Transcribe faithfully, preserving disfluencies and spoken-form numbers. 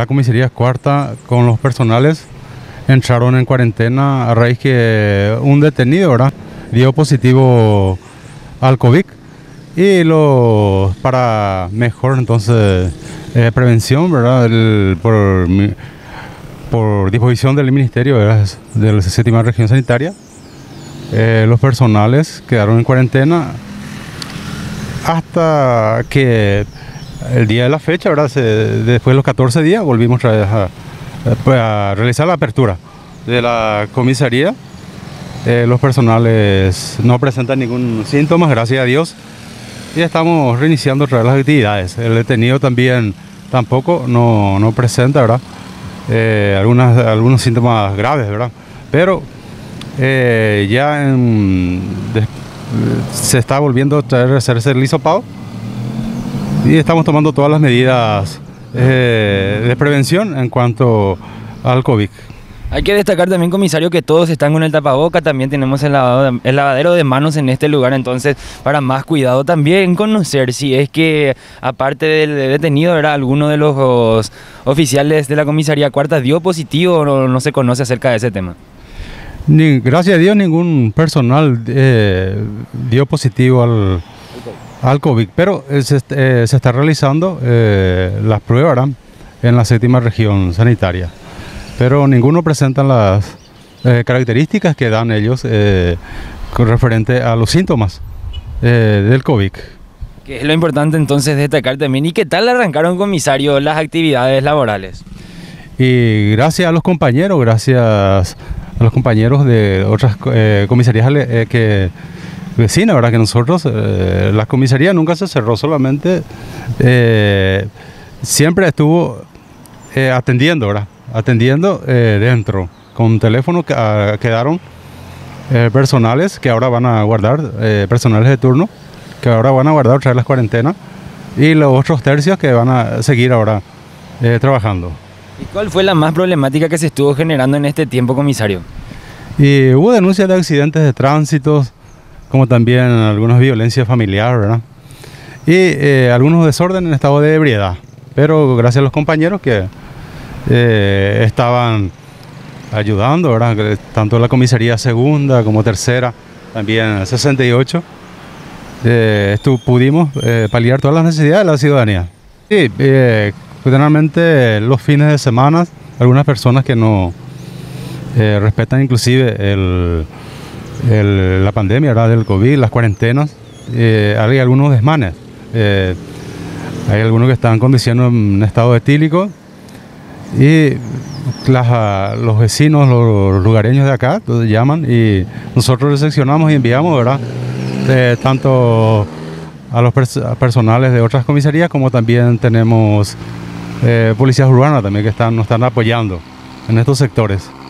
la comisaría cuarta con los personales entraron en cuarentena a raíz que un detenido, ¿verdad?, dio positivo al COVID y lo para mejor entonces eh, prevención, ¿verdad?, el, por, por disposición del Ministerio, ¿verdad?, de la séptima región sanitaria, eh, los personales quedaron en cuarentena hasta que el día de la fecha, ¿verdad?, se, después de los catorce días volvimos otra vez a, a, a realizar la apertura de la comisaría. Eh, los personales no presentan ningún síntoma, gracias a Dios, y estamos reiniciando otra vez las actividades. El detenido también tampoco no, no presenta, ¿verdad?, eh, algunas, algunos síntomas graves, ¿verdad?, pero eh, ya en, de, se está volviendo a traer, hacerse el hisopado y estamos tomando todas las medidas eh, de prevención en cuanto al COVID. Hay que destacar también, comisario, que todos están con el tapaboca, también tenemos el, lavado de, el lavadero de manos en este lugar, entonces para más cuidado también conocer si es que, aparte del detenido, ¿verdad?, alguno de los oficiales de la comisaría cuarta dio positivo o no, no se conoce acerca de ese tema. Ni, gracias a Dios ningún personal eh, dio positivo al, al COVID, pero eh, se, eh, se está realizando eh, las pruebas, ¿verdad?, en la séptima región sanitaria. Pero ninguno presenta las eh, características que dan ellos eh, con referente a los síntomas eh, del COVID. Que es lo importante entonces destacar también. ¿Y qué tal arrancaron, comisario, las actividades laborales? Y gracias a los compañeros, gracias a los compañeros de otras eh, comisarías eh, que vecinas, ¿verdad?, que nosotros, eh, la comisaría nunca se cerró, solamente eh, siempre estuvo eh, atendiendo, ¿verdad?, atendiendo eh, dentro, con teléfono que, uh, quedaron eh, personales que ahora van a guardar, eh, personales de turno, que ahora van a guardar otra vez las cuarentenas, y los otros tercios que van a seguir ahora eh, trabajando. ¿Y cuál fue la más problemática que se estuvo generando en este tiempo, comisario? Y hubo denuncias de accidentes de tránsito, como también algunas violencias familiares, ¿verdad?, y eh, algunos desórdenes en estado de ebriedad, pero gracias a los compañeros que Eh, estaban ayudando, ¿verdad?, tanto la comisaría segunda como tercera, también sesenta y ocho, eh, esto, pudimos eh, paliar todas las necesidades de la ciudadanía. Sí, eh, generalmente los fines de semana, algunas personas que no eh, respetan inclusive el, el, la pandemia, ¿verdad?, del COVID, las cuarentenas, eh, hay algunos desmanes, eh, hay algunos que están conduciendo en estado etílico. Y las, los vecinos, los lugareños de acá, entonces llaman y nosotros recepcionamos y enviamos, ¿verdad?, de, tanto a los pers personales de otras comisarías como también tenemos eh, policías urbanas también que están, nos están apoyando en estos sectores.